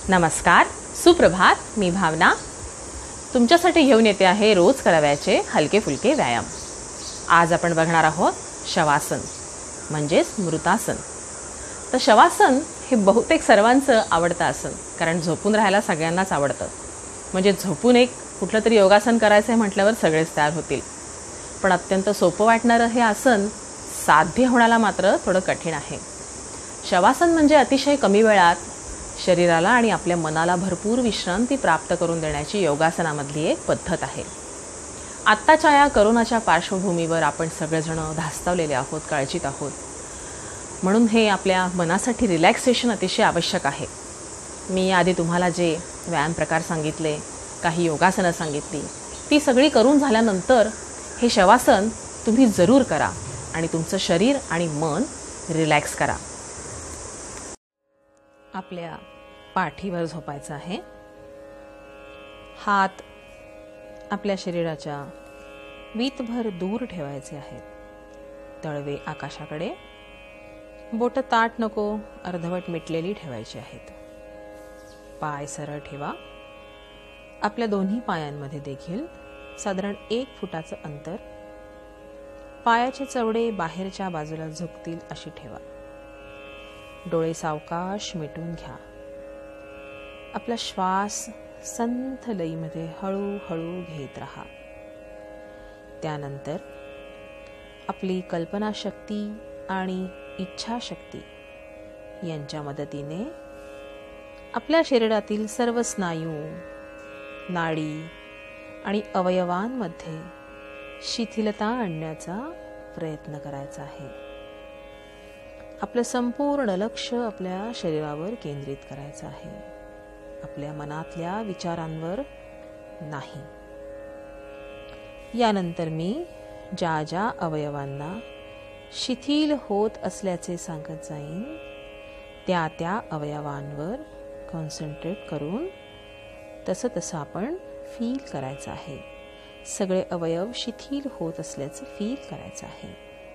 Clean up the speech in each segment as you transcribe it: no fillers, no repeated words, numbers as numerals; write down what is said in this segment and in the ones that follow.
नमस्कार, सुप्रभात. मी भावना तुमच्यासाठी घेऊन येते आहे रोज करावयाचे हलके फुलके व्यायाम. आज आपण बघणार आहोत शवासन म्हणजेच मृतासन. तर शवासन हे बहुतेक सर्वांचं आवडतं आसन, कारण झोपून राहायला सगळ्यांनाच आवडतं. म्हणजे झोपून एक कुठलं तरी योगासन करायचं आहे म्हटल्यावर सगळेच तयार होतील. पण अत्यंत सोपं वाटणारं हे आसन साध्य होण्याला मात्र थोडं कठीण आहे. शवासन म्हणजे अतिशय कमी वेळात शरीराला आणि आपल्या मनाला भरपूर विश्रांती प्राप्त करून देण्याची योगासनामधली एक पद्धत आहे. आत्ताच्या या करोनाच्या पार्श्वभूमीवर आपण सगळेजण धास्तावलेले आहोत, काळजीत आहोत. म्हणून हे आपल्या मनासाठी रिलॅक्सेशन अतिशय आवश्यक आहे. मी आधी तुम्हाला जे व्यायाम प्रकार सांगितले, काही योगासनं सांगितली, ती सगळी करून झाल्यानंतर हे शवासन तुम्ही जरूर करा आणि तुमचं शरीर आणि मन रिलॅक्स करा. आपल्या पाठीवर झोपायचं आहे. हात आपल्या शरीराच्या वीतभर दूर ठेवायचे आहेत. तळवे आकाशाकडे, बोटं ताठ नको, अर्धवट मिटलेली ठेवायची आहेत. पाय सरळ ठेवा. आपल्या दोन्ही पायांमध्ये देखील साधारण 1 फुटाचं अंतर. पायाचे चवडे बाहेरच्या बाजूला झुकतील अशी ठेवा. डोळे सावकाश मिटून घ्या. आपला श्वास संथ लयीमध्ये हळूहळू घेत राहा. त्यानंतर आपली कल्पनाशक्ती आणि इच्छाशक्ती यांच्या मदतीने आपल्या शरीरातील सर्व स्नायू, नाडी आणि अवयवांमध्ये शिथिलता आणण्याचा प्रयत्न करायचा आहे. आपलं संपूर्ण लक्ष आपल्या शरीरावर केंद्रित करायचं आहे, आपल्या मनातल्या विचारांवर नाही. यानंतर मी ज्या ज्या अवयवांना शिथिल होत असल्याचे सांगत जाईन, त्या त्या अवयवांवर कॉन्सन्ट्रेट करून तसं आपण फील करायचं आहे. सगळे अवयव शिथिल होत असल्याचं फील करायचं आहे.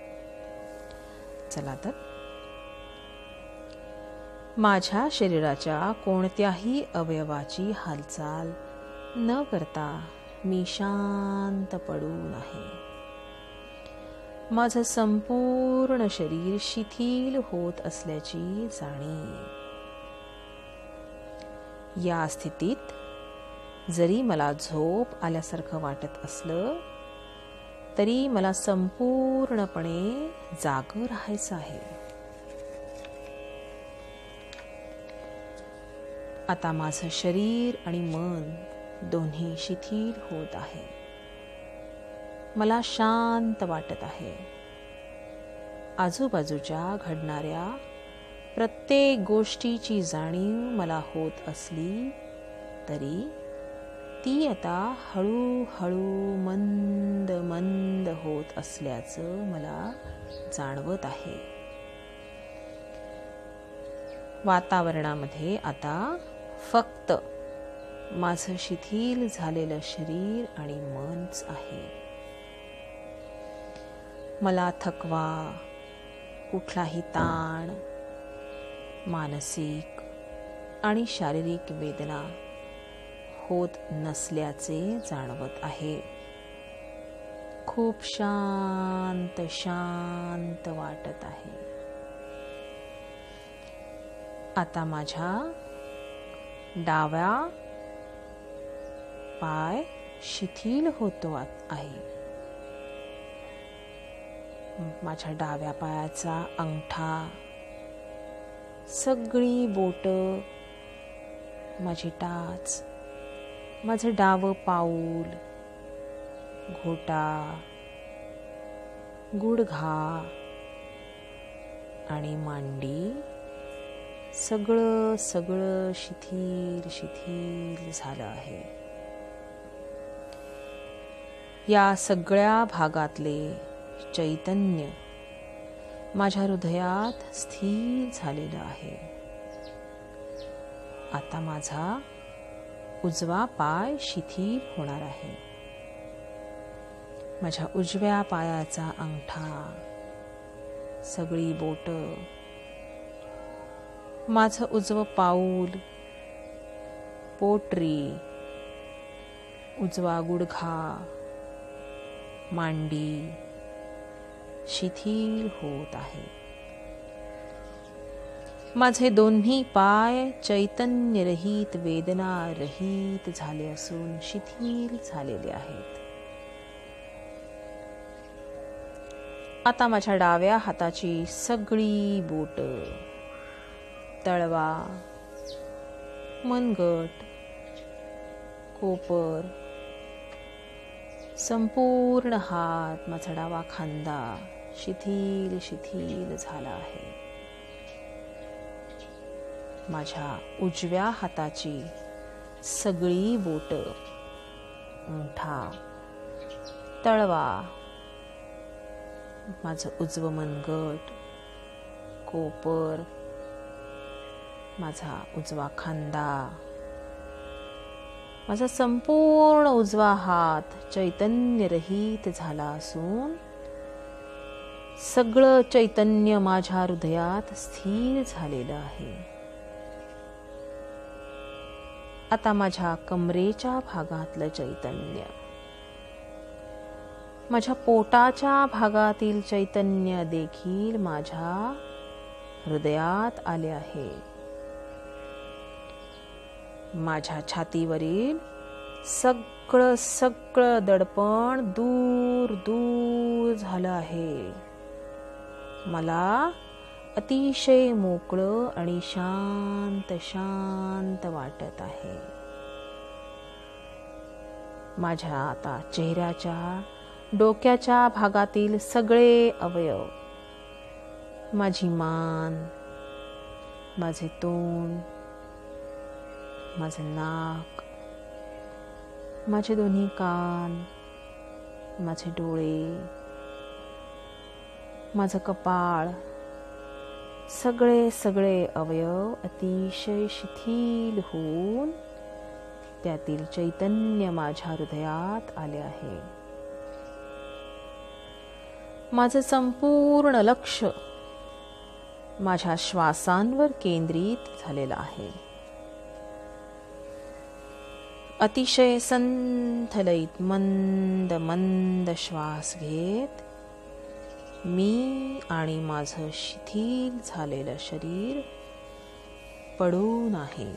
चला तर, माझ्या शरीराच्या कोणत्याही अवयवाची हालचाल न करता मी शांत पडून आहे. माझं संपूर्ण शरीर शिथिल होत असल्याची जाणीव. या स्थितीत जरी मला झोप आल्यासारखं वाटत असलं तरी मला संपूर्णपणे जागं राहायचं आहे. आता माझं शरीर आणि मन दोन्ही शिथिल होत आहे. मला शांत वाटत आहे. आजूबाजूच्या घडणाऱ्या प्रत्येक गोष्टीची जाणीव मला होत असली तरी ती आता हळूहळू मंद मंद होत असल्याचं मला जाणवत आहे. वातावरणामध्ये आता फक्त माझं शिथिल झालेलं शरीर आणि मनच आहे. मला थकवा, कुठलाही ताण, मानसिक आणि शारीरिक वेदना होत नसल्याचे जाणवत आहे. खूप शांत शांत वाटत आहे. आता माझ्या डाव्या पाय शिथिल होतो आहे. माझ्या डाव्या पायाचा अंगठा, सगळी बोटं, माझी टाच, माझं डावं पाऊल, घोटा, गुडघा आणि मांडी सगळं शिथिल शिथिल झालं आहे. या सगळ्या भागातले चैतन्य माझ्या हृदयात स्थिर झालेलं आहे. आता माझा उजवा पाय शिथिल होणार आहे. माझ्या उजव्या पायाचा अंगठा, सगळी बोटं, माझं उजवं पाऊल, पोटरी, उजवा गुडघा, मांडी शिथिल होत आहे. माझे दोन्ही पाय चैतन्यरहित, वेदनारहित झाले असून शिथिल झालेले आहेत. आता माझ्या डाव्या हाताची सगळी बोट, तळवा, मनगट, कोपर, संपूर्ण हात, माझा डावा खांदा शिथिल शिथिल झाला आहे. माझ्या उजव्या हाताची सगळी बोट, अंगठा, तळवा, माझं उजवं मनगट, कोपर, माझा उजवा खांदा, माझा संपूर्ण उजवा हात चैतन्यरहित झाला असून सगळं चैतन्य माझ्या हृदयात स्थिर झालेलं आहे. आता माझ्या कमरेच्या भागातलं चैतन्य, माझ्या पोटाच्या भागातील चैतन्य देखील माझ्या हृदयात आले आहे. माझ्या छातीवरील सगळं दडपण दूर दूर झालं आहे. मला अतिशय मोकळं आणि शांत शांत वाटत आहे. माझ्या आता चेहऱ्याच्या, डोक्याच्या भागातील सगळे अवयव, माझी मान, माझे तोंड, माझे नाक, माझे दोन्ही कान, माझे डोळे, माझं कपाळ, सगळे अवयव अतिशय शिथिल होऊन त्यातील चैतन्य माझ्या हृदयात आले आहे. माझं संपूर्ण लक्ष माझ्या श्वासांवर केंद्रित झालेलं आहे. अतिशय संथ लयीत मंद मंद श्वास घेत मी आणि माझं शिथिल झालेलं शरीर पडून आहे.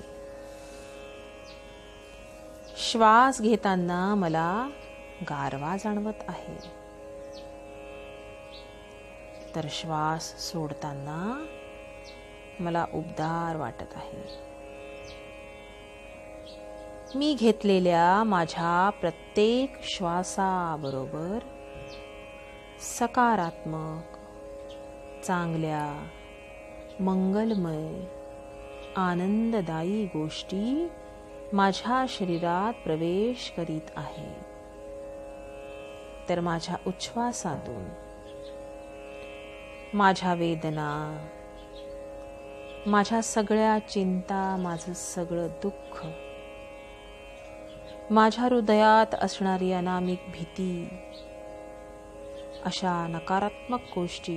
श्वास घेताना मला गारवा जाणवत आहे, तर श्वास सोडताना मला उबदार वाटत आहे. मी घेतलेल्या माझ्या प्रत्येक श्वासाबरोबर सकारात्मक, चांगल्या, मंगलमय, आनंददायी गोष्टी माझ्या शरीरात प्रवेश करीत आहेत. तर माझ्या उच्छ्वासातून माझ्या वेदना, माझ्या सगळ्या चिंता, माझं सगळं दुःख, माझ्या हृदयात असणारी अनामिक भीती, अशा नकारात्मक गोष्टी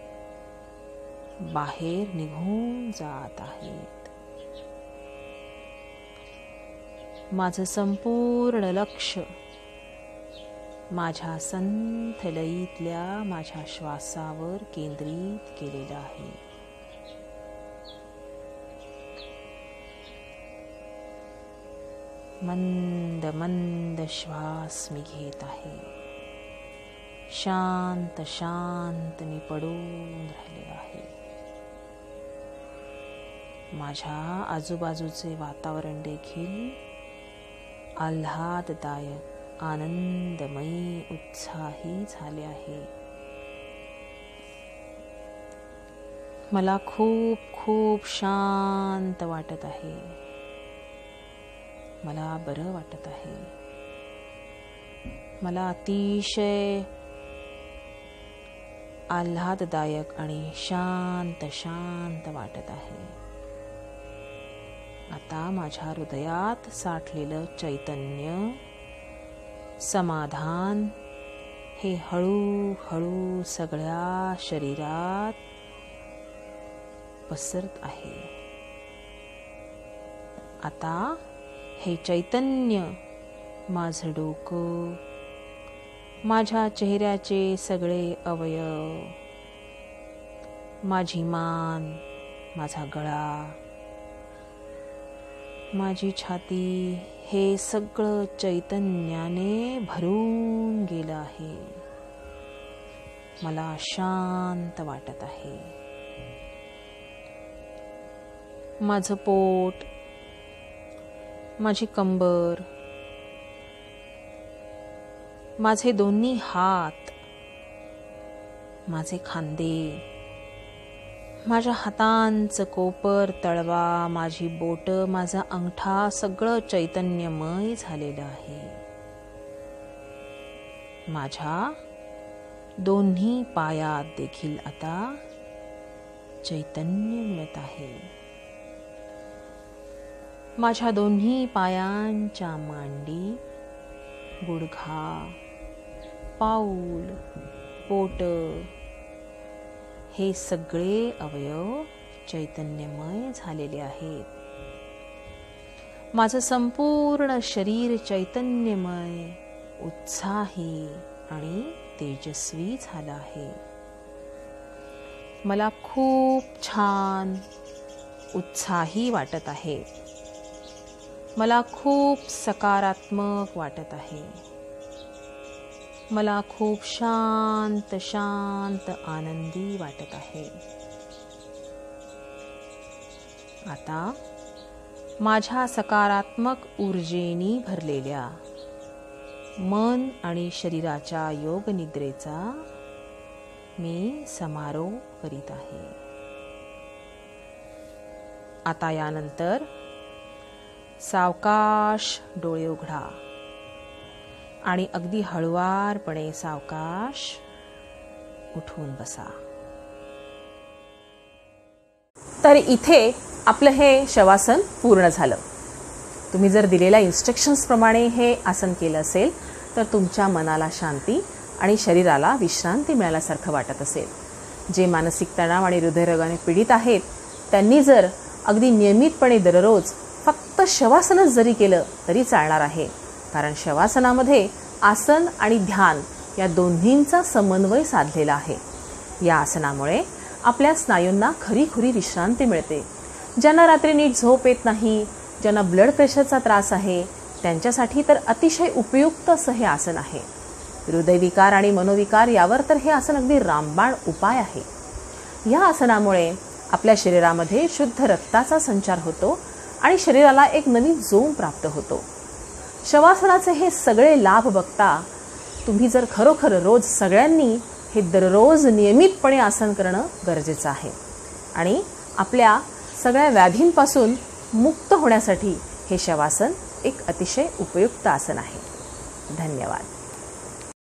बाहेर निघून जात आहेत. माझं संपूर्ण लक्ष माझ्या संथ लयीतल्या माझ्या श्वासावर केंद्रित केलेलं आहे. मंद मंद श्वास मी घेत आहे. शांत शांत मी पडून राहिले आहे. माझ्या आजूबाजूचे वातावरण देखील आल्हाददायक, आनंदमयी, उत्साही झाले आहे. मला खूप खूप शांत वाटत आहे. मला बरं वाटत आहे. मला अतिशय आल्हाददायक आणि शांत शांत वाटत आहे. आता माझ्या हृदयात साठलेलं चैतन्य, समाधान हे हळूहळू सगळ्या शरीरात पसरत आहे. आता हे चैतन्य माझं डोकं, माझ्या चेहऱ्याचे सगळे अवयव, माझी मान, माझा गळा, माझी छाती, हे सगळं चैतन्याने भरून गेलं आहे. मला शांत वाटत आहे. माझं पोट, माझी कंबर, माझे दोन्ही हात, माझे खांदे, माझ्या हातांचं कोपर, तळवा, माझी बोटं, माझा अंगठा सगळं चैतन्यमय झालेलं आहे. माझ्या दोन्ही पायात देखील आता चैतन्य मिळत आहे. माझ्या दोन्ही पायांच्या मांडी, गुडघा, पाऊल, पोट, हे सगळे अवयव चैतन्यमय झालेले आहेत. माझं संपूर्ण शरीर चैतन्यमय, उत्साही आणि तेजस्वी झालं आहे. मला खूप छान उत्साही वाटत आहे. मला खूप सकारात्मक वाटत आहे. मला खूप शांत शांत आनंदी वाटत आहे. आता माझ्या सकारात्मक ऊर्जेने भरलेल्या मन आणि शरीराच्या योग निद्रेचा मी समारोप करीत आहे. आता यानंतर सावकाश डोळे उघडा आणि अगदी हळुवारपणे सावकाश उठून बसा. तर इथे आपलं हे शवासन पूर्ण झालं. तुम्ही जर दिलेल्या इन्स्ट्रक्शन्स प्रमाणे हे आसन केलं असेल तर तुमच्या मनाला शांती आणि शरीराला विश्रांती मिळाल्यासारखं वाटत असेल. जे मानसिक तणाव आणि हृदयरोगाने पीडित आहेत त्यांनी जर अगदी नियमितपणे दररोज फक्त शवासनच जरी केलं तरी चालणार आहे. कारण शवासनामध्ये आसन आणि ध्यान या दोन्हींचा समन्वय साधलेला आहे. या आसनामुळे आपल्या स्नायूंना खरीखुरी विश्रांती मिळते. ज्यांना रात्री नीट झोप येत नाही, ज्यांना ब्लड प्रेशरचा त्रास आहे, त्यांच्यासाठी तर अतिशय उपयुक्त असं हे आसन आहे. हृदयविकार आणि मनोविकार यावर तर हे आसन अगदी रामबाण उपाय आहे. या आसनामुळे आपल्या शरीरामध्ये शुद्ध रक्ताचा संचार होतो आणि शरीराला एक नवीन जोम प्राप्त होतो. शवासनाचे हे सगळे लाभ बघता तुम्ही जर खरोखर रोज सगळ्यांनी हे दररोज नियमितपणे आसन करणं गरजेचं आहे. आणि आपल्या सगळ्या व्याधींपासून मुक्त होण्यासाठी हे शवासन एक अतिशय उपयुक्त आसन आहे. धन्यवाद.